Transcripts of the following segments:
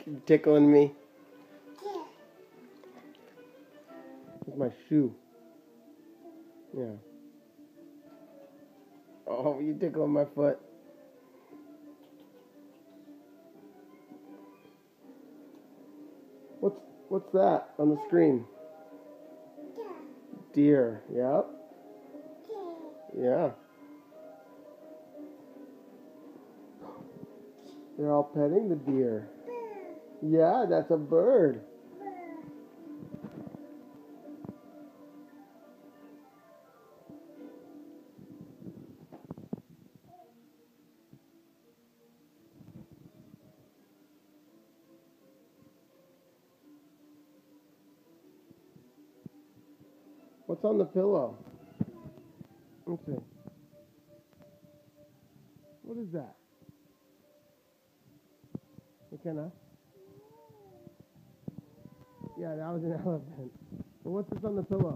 Tickling me. With my shoe. Yeah. Oh, you tickling my foot. What's that on the screen? Deer. Yep. Yeah. They're all petting the deer. Yeah, that's a bird. What's on the pillow? Let's see. What is that? McKenna? Yeah, that was an elephant. Well, what's this on the pillow?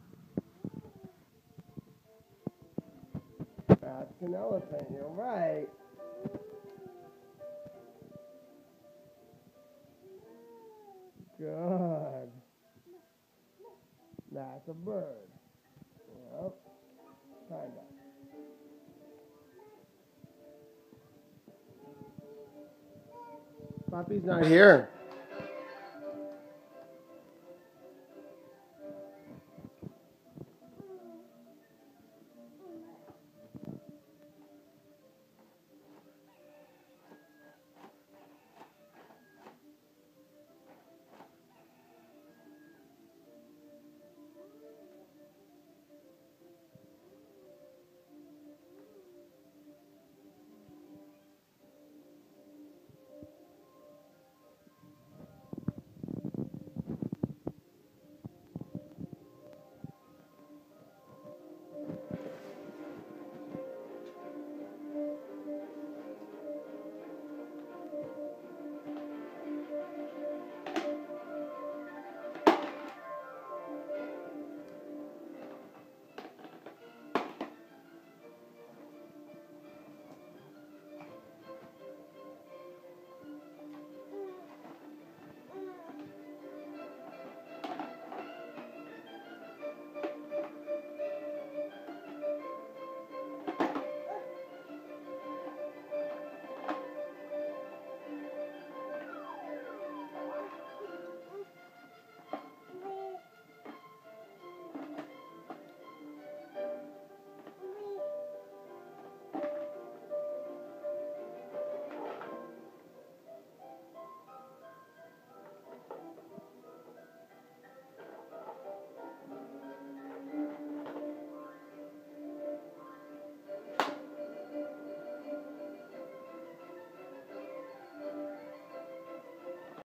That's an elephant. You're right. Good. That's a bird. Yep. Kinda. Poppy's not here.